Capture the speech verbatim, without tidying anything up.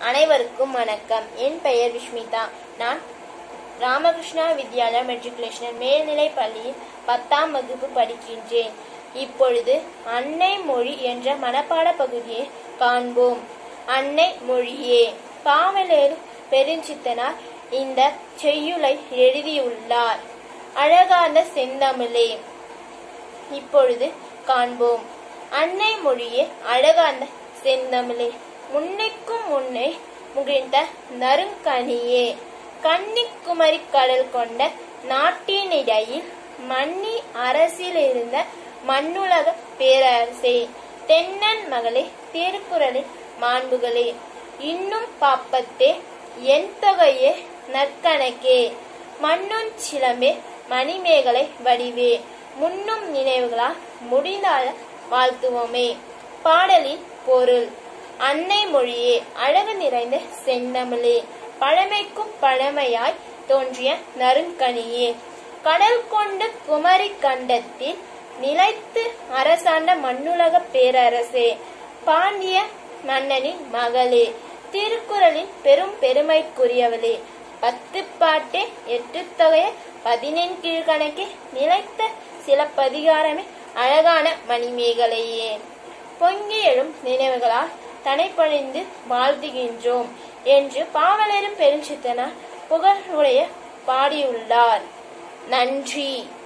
அனைவருக்கும் வணக்கம். என் பெயர் விஷ்மிதா. நான் ராமகிருஷ்ணா வித்யாலயா மெட்ரிகுலேஷன் மேல்நிலை பள்ளியில் பத்தாம் வகுப்பு படிக்கின்றேன். இப்பொழுது அன்னை மொழி என்ற மனப்பாட பகுதியை காண்போம். அன்னை மொழியே. பாவலேறு பெருஞ்சித்தனார் இந்த செய்யுளை எழுதியுள்ளார். அழகார்ந்த செந்தமிழே. இப்பொழுது காண்போம். அன்னை மொழியே, அழகார்ந்த செந்தமிழே, முன்னைக்கும் முன்னை முகிழ்ந்த நறுங்கனியே, கன்னிக்குமரி கடல் கொண்ட நாட்டினிடையில் மன்னி அரசில் இருந்த மண்ணுலக பேரரசே, தென்னன் மகளே, திருக்குறளின் மாண்புகளே, இன்னும் பாப்பத்தே, என் தொகையே, நற்கணக்கே, மண்ணுன் சிலம்பே, மணிமேகலை வடிவே, முன்னும் நினைவுகளால் முடிந்தால வாழ்த்துவோமே. பாடலின் பொருள். அன்னை மொழியே, அழகு நிறைந்த செந்தமிழே, பழமைக்கும் பழமையாய் தோன்றிய நறுங்கனியே, கடல் கொண்ட குமரி கண்டத்தில் நிலைத்து அரசாண்ட மண்ணுலக பேரரசே, பாண்டிய மன்னனின் மகளே, திருக்குறளின் பெரும் பெருமைக்குரியவளே, பத்து பாட்டே, எட்டு தொகையே, பதினெண் கீழ்கணக்கே, நிலைத்த சிலப்பதிகாரமே, அழகான மணிமேகலையே, பொங்கி எழும் நினைவுகளால் தனைப்பழிந்து வாழ்த்துகின்றோம் என்று பாவலேறு பெருஞ்சித்தனார் புகழுடைய பாடியுள்ளார். நன்றி.